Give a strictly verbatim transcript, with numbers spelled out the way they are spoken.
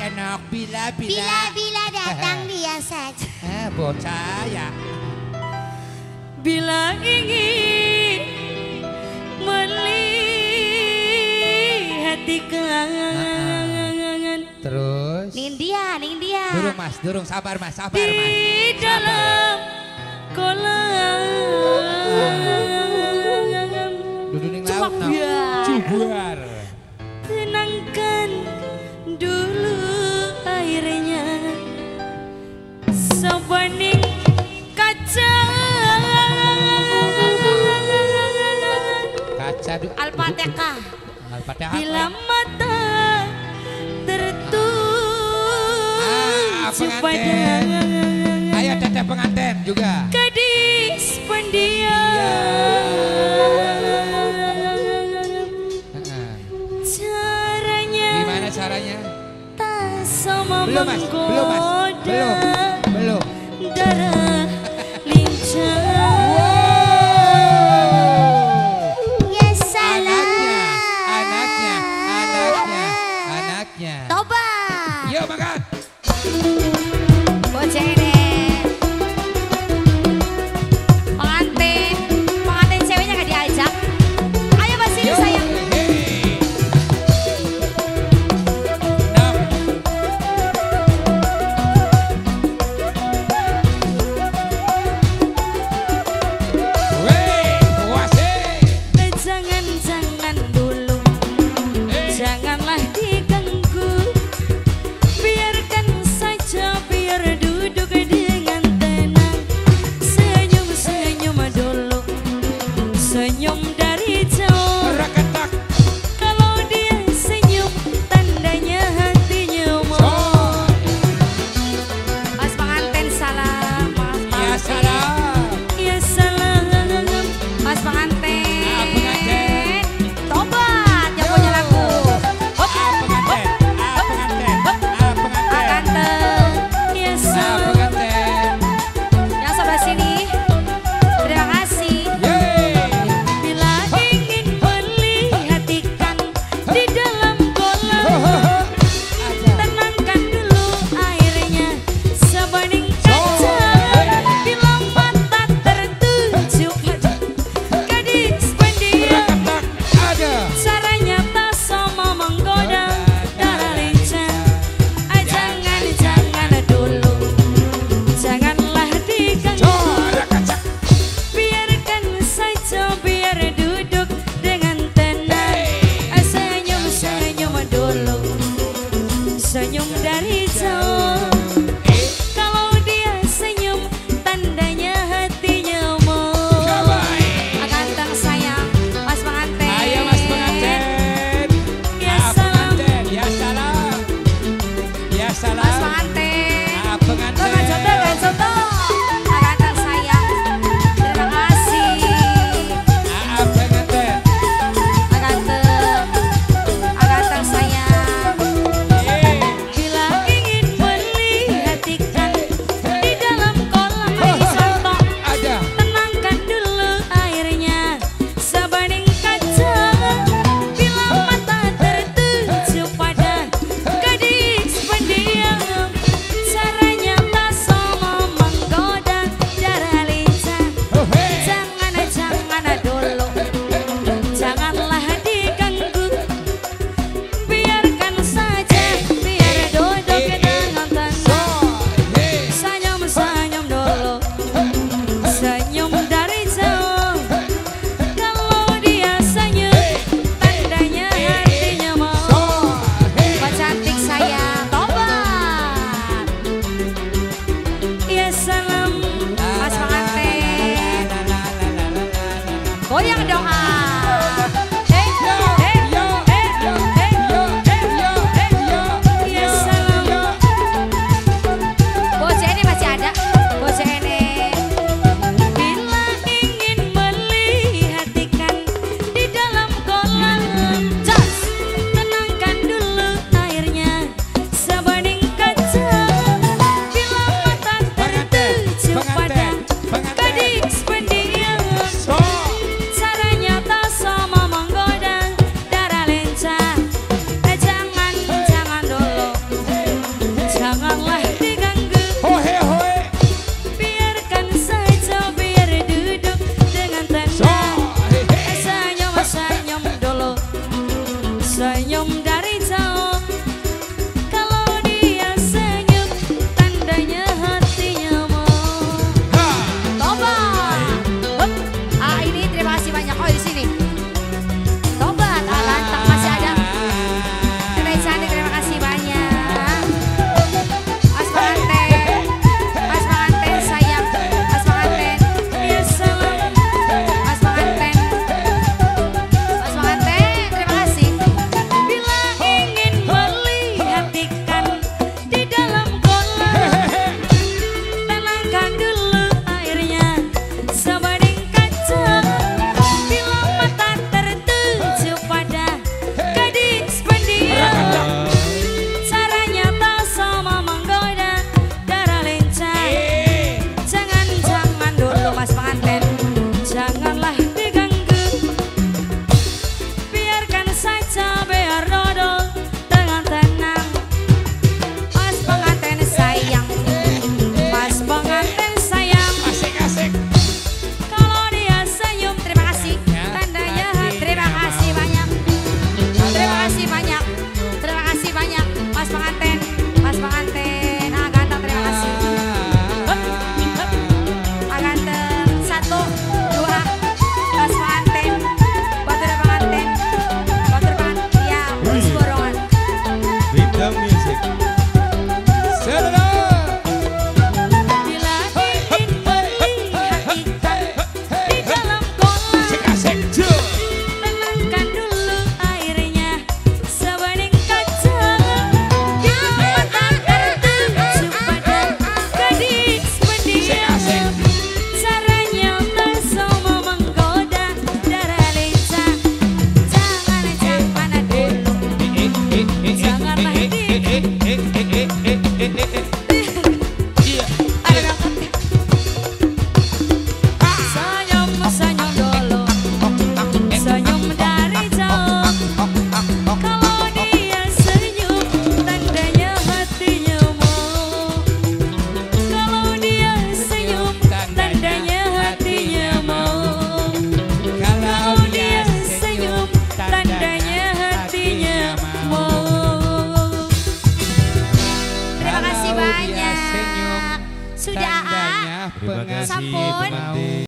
ya nok, bila bila. Bila bila datang dia saja. Eh, bocah ya. Bila ingin melihat di kangen. Terus. Nindia, Nindia. Durung mas, durung sabar mas, sabar Di mas. dalam kolam. Duduk ning laut nok. Cubuar. Cubuar. Tenangkan dulu airnya. Sabaning kaca. Kaca du. Al-Fatihah. Al-Fatihah. Bila mata Ah, tertuju pengantin. pada Ayo teteh pengantin juga. gadis pendiam. Heeh. Caranya Gimana caranya? tak sama Belum mas, belum mas, belum, belum. darah lincah. Ya salam. Anaknya, anaknya, anaknya, anaknya. Tobat. Yuk makan. Bocah ini. Pengantin, pengantin ceweknya gak diajak. Ayo mas sini Yuk. sayang. Hey. Nok. Wey, kuasih. Jangan, jangan dulu, Eh. janganlah diganggu. Biarkan saja, biar duduk dengan tenang. Senyum, senyum dulu, senyum dari jauh. Raketak. Kalau dia senyum, tandanya hatinya mau. Oh, Mas pengantin salam. Mas ya pengantin. salam. Ya salam. Mas pengantin. Ah, pengantin. Tobat yang punya lagu. Ah, pengantin. Ah, pengantin. Ah, pengantin. Pengantin. Ya Ah, salam. pengantin. Yang sebelah sini. Terima kasih. Yeay. Bila ingin melihat ikan di dalam kolam, tenangkan dulu airnya sebaning kaca. Bila mata tertuju pada gadis pendiam, Raketak ada. caranya tak sama menggoda darah lincah. Ah, jangan, jangan dulu, janganlah diganggu. Corak kacak. Biarkan saja, biar duduk dengan tenang. Ah, senyum, senyum dulu, senyum dari jauh. Kalau dia senyum, tandanya hatinya mau. Gabai. Ganteng sayang. Mas pengantin. Ayo mas pengantin. Ya Ah, salam. pengantin. Ya salam. Ya Mas salam. pengantin. Ah, Tuh pengantin. kan contoh, kan contoh. Ganteng sayang. Terima kasih. Ah, pengantin. Ganteng. Ganteng sayang. Yeay. Bila sampun. pengantin.